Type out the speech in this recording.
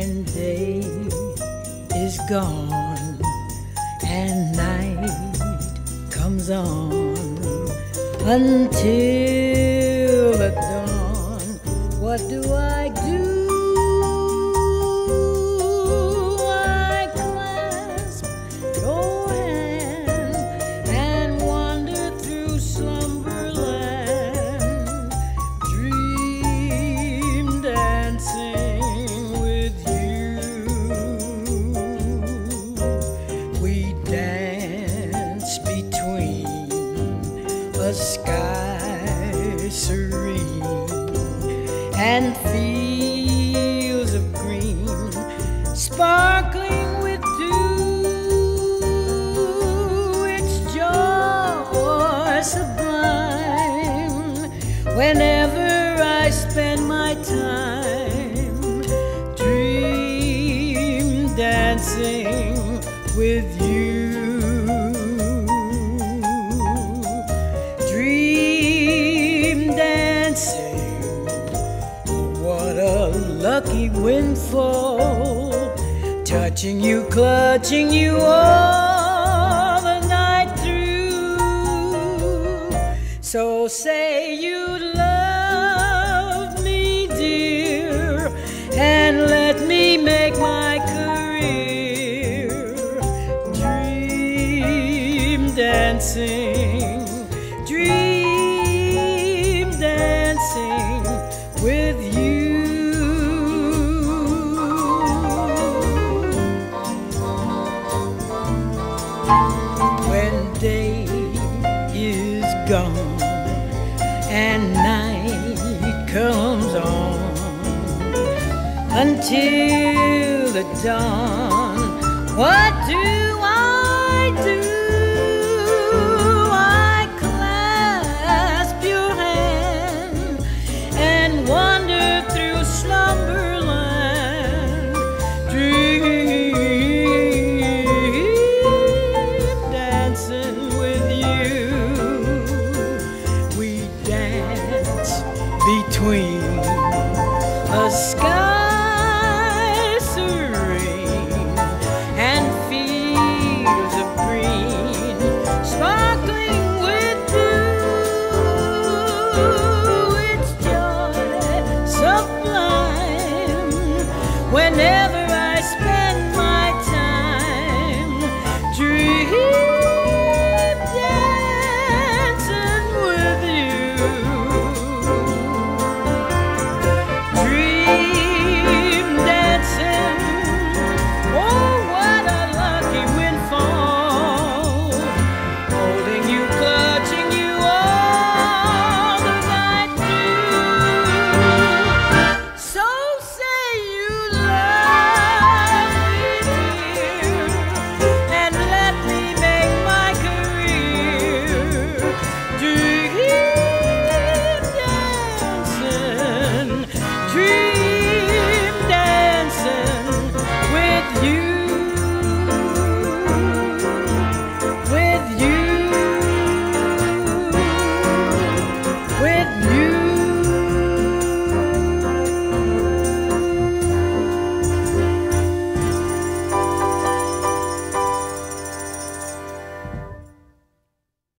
when day is gone and night comes on until the dawn. What do I do? I clasp your hand and wander through slumberland, dream dancing with you. We dance between a sky serene and fields of green sparkling with dew. It's joy sublime whenever I spend my time dream dancing with you. Lucky windfall, touching you, clutching you all the night through. So say you love me, dear, and let me make my career dream dancing, dream dancing with you. Gone and night comes on until the dawn. What do